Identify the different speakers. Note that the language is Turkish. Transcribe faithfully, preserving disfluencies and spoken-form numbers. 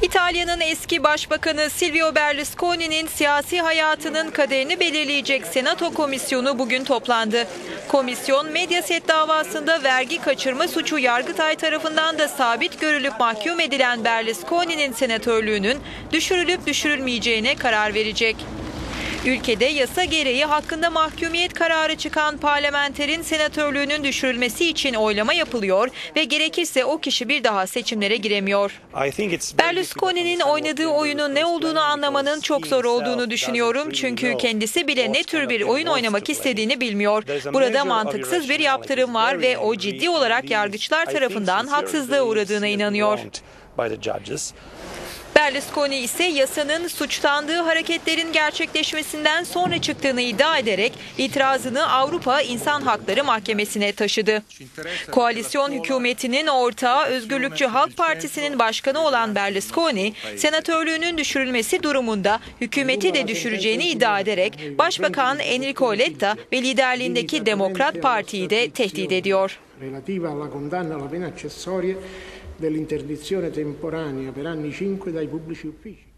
Speaker 1: İtalya'nın eski başbakanı Silvio Berlusconi'nin siyasi hayatının kaderini belirleyecek Senato Komisyonu bugün toplandı. Komisyon, Mediaset davasında vergi kaçırma suçu Yargıtay tarafından da sabit görülüp mahkum edilen Berlusconi'nin senatörlüğünün düşürülüp düşürülmeyeceğine karar verecek. Ülkede yasa gereği hakkında mahkumiyet kararı çıkan parlamenterin senatörlüğünün düşürülmesi için oylama yapılıyor ve gerekirse o kişi bir daha seçimlere giremiyor. Berlusconi'nin oynadığı oyunun ne olduğunu anlamanın çok zor olduğunu düşünüyorum. Çünkü kendisi bile ne tür bir oyun oynamak istediğini bilmiyor. Burada mantıksız bir yaptırım var ve o ciddi olarak yargıçlar tarafından haksızlığa uğradığına inanıyor. Berlusconi ise yasanın suçlandığı hareketlerin gerçekleşmesinden sonra çıktığını iddia ederek itirazını Avrupa İnsan Hakları Mahkemesi'ne taşıdı. Koalisyon hükümetinin ortağı Özgürlükçü Halk Partisi'nin başkanı olan Berlusconi, senatörlüğünün düşürülmesi durumunda hükümeti de düşüreceğini iddia ederek Başbakan Enrico Letta ve liderliğindeki Demokrat Parti'yi de tehdit ediyor.
Speaker 2: dell'interdizione temporanea per anni cinque dai pubblici uffici.